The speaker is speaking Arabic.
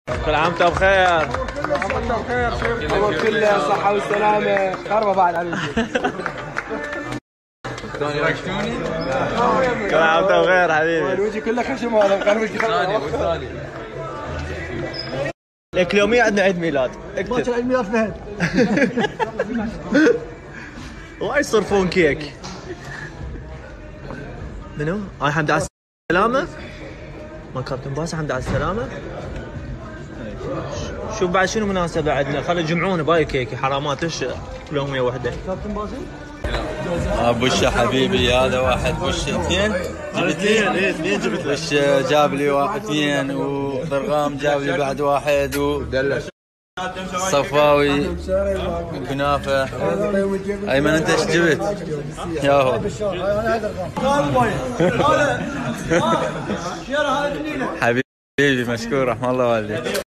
كل عام وانت بخير. كل عام وانت بخير شيخ. الله كل صحة والسلامة. خربة بعد عليك. كل عام وانت بخير حبيبي. الوجه كله خشم هذا مقربش. والثاني لك اليومية عندنا عيد ميلاد. باكر عيد ميلاد فهد. وايد يصرفون كيك. منو؟ هاي حمد على السلامة؟ ما كابتن باسل حمد على السلامة؟ شوف بعد شنو مناسبة عندنا، خلي يجمعونا باي كيكي حرامات ايش يومية واحدة. كابتن باسل؟ بوشة حبيبي هذا واحد بوشة اثنين اثنين جبت بوش جاب لي واحد اثنين وضرغام جاب لي بعد واحد ودلش صفاوي كنافة. ايمن انت ايش جبت؟ ياهو حبيبي مشكور رحم الله والديك.